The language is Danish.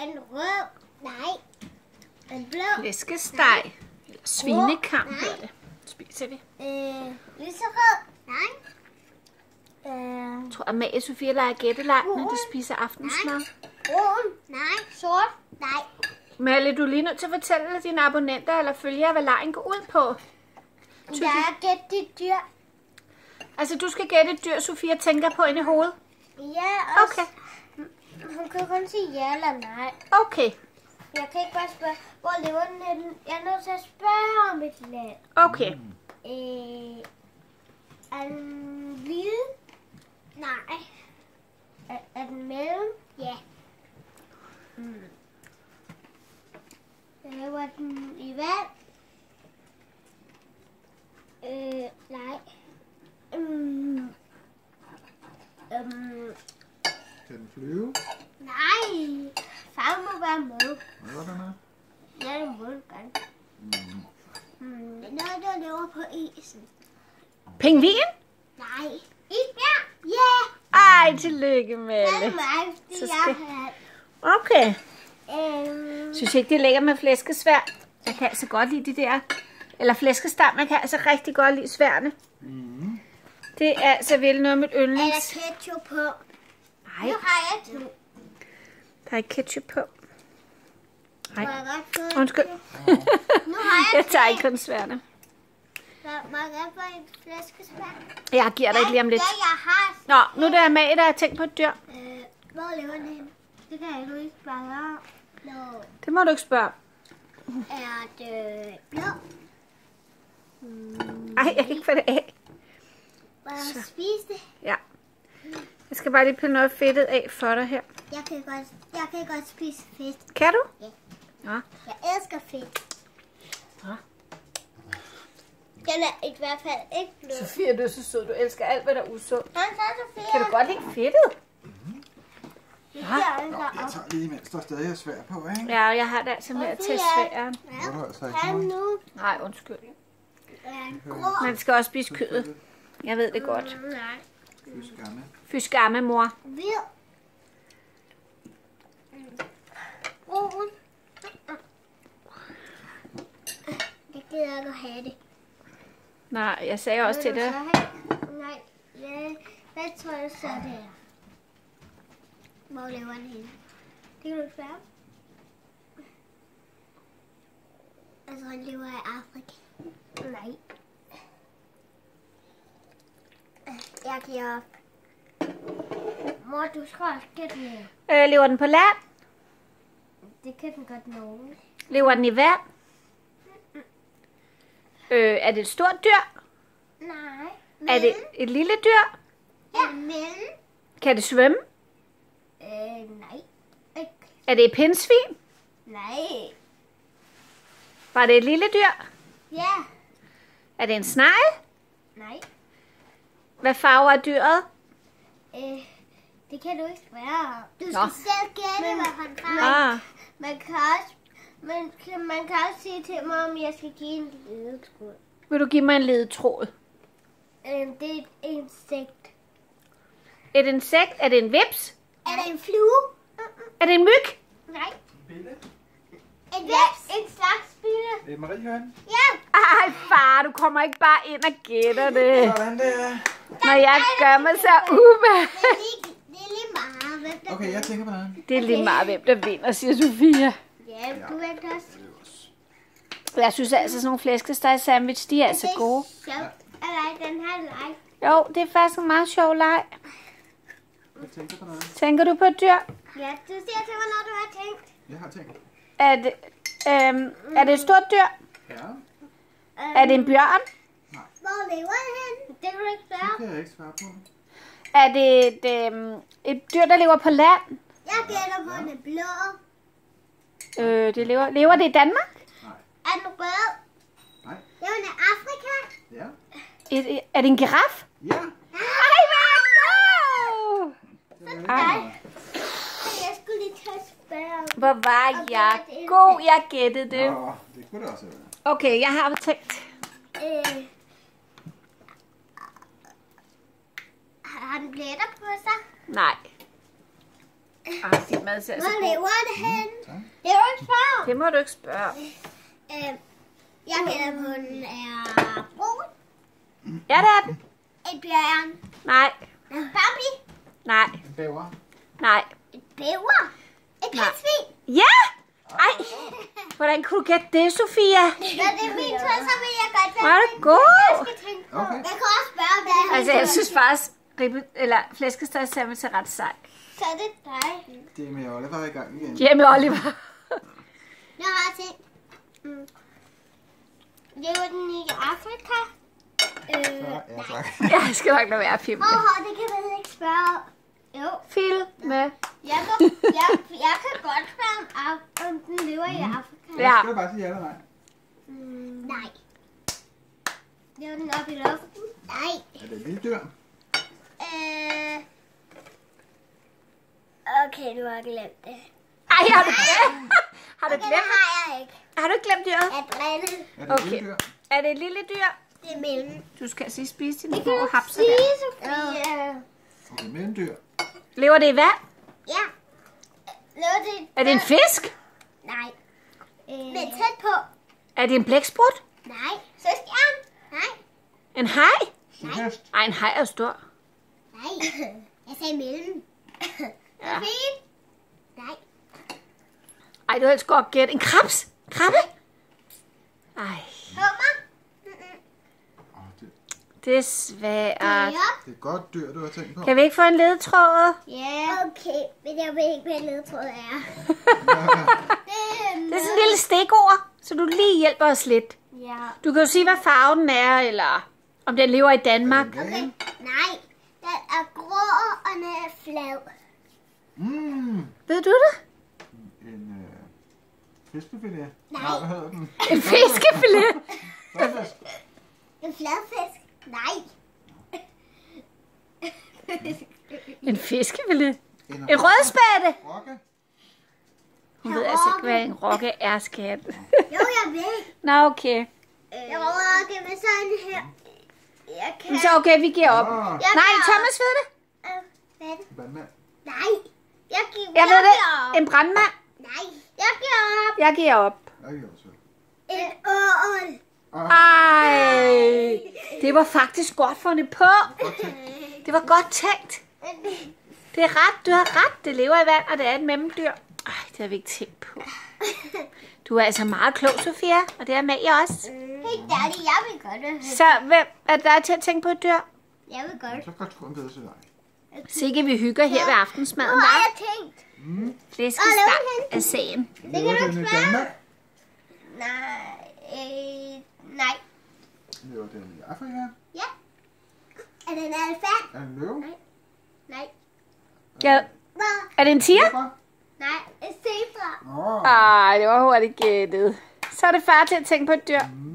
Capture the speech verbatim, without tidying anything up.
En rød. Nej. En blå. Flæskesteg. Eller svinekam hedder det. Spiser vi. Øh, lyserød. Nej. Øh, Jeg tror, Amalie Sofia leger gætteleg, når de spiser aftensmad. brun. Nej. Sort. Nej. Malle, du er lige nødt til at fortælle dine abonnenter eller følgere, hvad legen går ud på. Jeg er gætte dyr. Altså, du skal gætte et dyr, Sofia tænker på inde i hovedet. Ja, også. Okay. Hun kan kun sige ja eller nej. Okay. Jeg kan ikke bare spørge, hvor lever den henne? Jeg er nødt til at spørge om et land. Okay. Øh, er den hvid? Nej. Er, er den mellem? Ja. Mm. Lever den i vand? Øh, nej. Mm. Um, Kan den flyve? nej. Far må være med. Hvad var den her? Ja, den må gerne. Mm. Det er noget, der lever på isen. Pingvin? Nej. Isbjerg? Ja. Ej, tillykke, Det er Malle. mig, fordi Så jeg skal- har... Okay. Øhm, Synes ikke, det er lækkert med flæskesvær? Jeg kan altså godt lide de der... Eller flæskestam, jeg kan altså rigtig godt lide sværene. Mm. Det er altså vel noget af mit er der yndlings... ketchup på? Nej, Nu har jeg to. der er ikke ketchup på. Nej. Må jeg godt få Undskyld. Nu har jeg Jeg tager tre. ikke kun sværene. Må må jeg godt få en flæskespand? Jeg giver dig ikke lige om lidt. Ja, jeg har. Nå, nu er det Amalie, der har tænkt på et dyr. Øh, hvor lever den henne? Det kan jeg nu ikke spørge om. Nå, Det må du ikke spørge. er det blå? Ej, jeg kan ikke få det af. Må jeg spise det? Ja. Jeg skal bare lige pille noget fedtet af for dig her. Jeg kan godt, jeg kan godt spise fedt. Kan du? Ja. Ja. Jeg elsker fedt. Ja. Den er i hvert fald ikke blød. Sofia, du er så sød. Du elsker alt, hvad der er usundt. Han tager Sofia. Kan du godt lide fedtet? Det gør Nå, jeg jeg tager lige, mens der stadig er svær på, ikke? Ja, jeg har det altså med at tage sværen. Hvor er der altså ikke Han noget? nu Nej, undskyld. er en grå. Man skal også spise kødet. Jeg ved det godt. Nej. Fy skamme. Fy skamme, mor. Hvid. Brun. Jeg gider ikke at have det. Nej, jeg sagde også til Vil du dig. så have- Nej, ja. Hvad tror du så, det er? Hvor lever den henne? Det kan du spørge om. Jeg tror, den lever i Afrika. Nej. Jeg giver op. Mor, du skal også gætte mere. Øh, lever den på land? Det kan den godt nå. Lever den i vand? Øh, er det et stort dyr? Nej. Er det et lille dyr? Ja. Men. Kan det svømme? Øh, nej. Ikke. Er det et pindsvin? Nej. Var det et lille dyr? Ja. Er det en snegl? Nej. Hvad farve er dyret? Øh, det kan du ikke spørge om. Du skal Nå. selv gætte, hvad han farve. Ah, Man kan også, man, kan- man kan også sige til mig, om jeg skal give en ledetråd. vil du give mig en ledetråd? Øh, det er et insekt. Et insekt? Er det en vips? Er det en flue? Er det en myg? Nej. Bille? En vips? En slags spille. Øh, Mariehøn? Ja. Ej, far, du kommer ikke bare ind og gætter det. Sådan der. Når jeg gør mig så umage. Det er lige, det er lige meget. Hvem der Okay, jeg tænker på noget. Det er lige meget, hvem der vinder, siger Sofia. Ja, du ved også. Jeg synes altså, sådan nogle flæskesteg sandwich, de er altså Det er gode. sjovt. Eller den her leg. Jo, det er faktisk en meget sjov leg. Jeg tænker på noget. Tænker du på et dyr? Ja, du siger til mig, når du har tænkt. Jeg har tænkt. Er det, øhm, er det et stort dyr? Ja, Er det en bjørn? Hvor lever den hen? Det kan du ikke det spørge. kan jeg ikke svare på. Er det et, øhm, et dyr, der lever på land? Jeg gætter på, den er blå. Øh, det lever, lever det i Danmark? Er den rød? Nej. Lever den i Afrika? Ja. Et, er det en giraf? Ja. Ej, hvor er det god! Det var Ej, Jeg skulle lige tage at spørge om. hvor var jeg god, jeg gættede det. Nå, det kunne det også være. Okay, jeg har tænkt. Øh, har den pletter på sig? Nej. Ej, din mad ser så Hvor god. lever den hen? Det må du ikke spørge. Øh, jeg gætter på, den er brun. Ja, det er den. Et bjørn. Nej, En Bambi. nej, En bæver. nej. Et bæver. Et Nej. katsvin. Ja! Ej, hvordan kunne du gætte det, Sofia? Når det er min tur, så vil jeg godt Hvor er være du den, god. jeg skal tænke på. Okay. Jeg kan også spørge, om det er Altså, jeg synes faktisk, ribbe, eller flæskesteg sandwich er ret sej. Så er det dig. Det er med Oliver i gang igen. Hjemme Oliver. Jeg har tænkt. Mm. Lever den i Afrika? Øh, Så, ja, tak. Jeg skal nok lade være at filme Åh, det. oh, det kan man ikke spørge om. Jo, Film med. jeg, må, jeg, jeg kan godt spørge om, Af- om den lever i Afrika. Ja. Skal du bare sige ja eller nej? Mm, nej. Lever den op i luften? Nej. Er det et lille dyr? Øh... Okay, du har glemt det. Ej, har du glemt? Har du Okay, det glemt? har jeg ikke. Har du ikke glemt dyret? Jeg drillede. Er det et Okay. lille dyr? Er det et lille dyr? Det er mellem. Du skal sige spise dine Det få kan du hapser sige, der. Sofie. Okay, mellemdyr. Lever det i vand? Ja. Lever det... Er det en fisk? Nej. Øh... Men tæt på. Er det en blæksprut? Nej. Søskjern? Nej. En haj? Sydhest. Ej, en haj er jo stor. Nej. Jeg sagde mellem. Ja. Fint. Nej. Ej, du har helst godt gætte. En krebs? Krabbe? Ej, Hummer? Åh, det, desværre. Ja. det er et godt dyr, du har tænkt på. Kan vi ikke få en ledetråd? Ja. Okay, men jeg ved ikke, hvad ledetråd er. Det, Det er sådan en lille stikord, så du lige hjælper os lidt. Ja. Du kan jo sige, hvad farven er, eller om den lever i Danmark. Okay. Nej. Den er grå, og den er flad. Mm, Ved du det? en øh, fiskefilet. Nej. Nej, hvad hedder den? En fiskefilet. Fladfisk. En fladfisk? Nej. En fiskefilet. En, En rødspætte. rokke. Hun ved altså ikke, hvad en rokke er, skat. Jo, jeg ved. Nå, okay. Jeg rokker med sådan her. Jeg kan... Så okay, vi giver op. Åh, Jeg Nej, kan- Thomas ved det. Øh, Hvad er det? vandmand. Nej. Jeg giver, Jeg ved det. giver op. En brandmand. Nej. Jeg giver op. Jeg giver op. Jeg giver også. En ål. Ej, det var faktisk godt fundet på. Godt tænkt. Det var godt tænkt. Det er ret, du har ret. Det lever i vand, og det er et mellemdyr. Ej, det har vi ikke tænkt på. Du er altså meget klog, Sofia, og det er med i også. Helt ærligt, jeg vil godt. Så hvem er der til at tænke på et dyr? Jeg vil godt. Så kan du få en bedre til dig. Sikke vi hygger her ved Nu aftensmaden, har hva'? jeg tænkt. Mm. Flæskesteg er sagen. Lever den i Danmark? Nej. Øh, nej. Lever den i Afrika? Ja. Er det en elefant? Er den en løve? Nej. Ja. Hvad? Er det en tiger? Zebra? Nej. En zebra. Åh. Ej, det var hurtigt gættet. Så er det far til at tænke på et dyr. Mm.